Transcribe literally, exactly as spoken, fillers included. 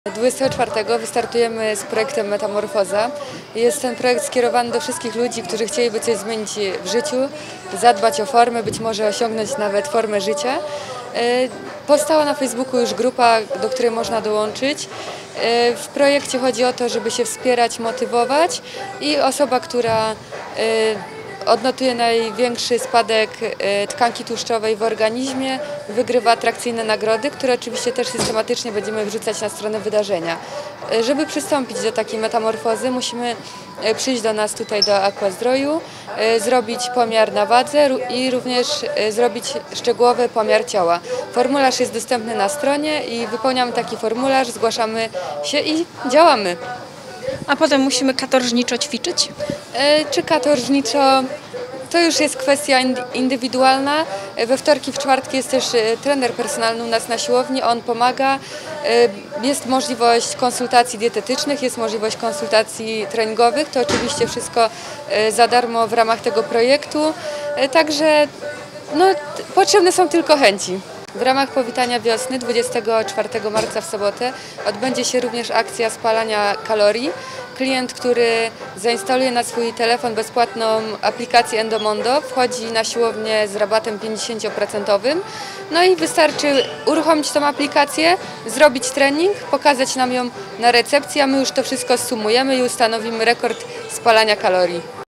dwudziestego czwartego wystartujemy z projektem Metamorfoza. Jest ten projekt skierowany do wszystkich ludzi, którzy chcieliby coś zmienić w życiu, zadbać o formę, być może osiągnąć nawet formę życia. Powstała na Facebooku już grupa, do której można dołączyć. W projekcie chodzi o to, żeby się wspierać, motywować i osoba, która odnotuje największy spadek tkanki tłuszczowej w organizmie, wygrywa atrakcyjne nagrody, które oczywiście też systematycznie będziemy wrzucać na stronę wydarzenia. Żeby przystąpić do takiej metamorfozy, musimy przyjść do nas tutaj do Aquazdroju, zrobić pomiar na wadze i również zrobić szczegółowy pomiar ciała. Formularz jest dostępny na stronie i wypełniamy taki formularz, zgłaszamy się i działamy. A potem musimy katorżniczo ćwiczyć? Czy katorżniczo? To już jest kwestia indywidualna. We wtorki, w czwartki jest też trener personalny u nas na siłowni, on pomaga. Jest możliwość konsultacji dietetycznych, jest możliwość konsultacji treningowych. To oczywiście wszystko za darmo w ramach tego projektu. Także no, potrzebne są tylko chęci. W ramach powitania wiosny dwudziestego czwartego marca w sobotę odbędzie się również akcja spalania kalorii. Klient, który zainstaluje na swój telefon bezpłatną aplikację Endomondo, wchodzi na siłownię z rabatem pięćdziesięcioprocentowym. No i wystarczy uruchomić tą aplikację, zrobić trening, pokazać nam ją na recepcji, a my już to wszystko zsumujemy i ustanowimy rekord spalania kalorii.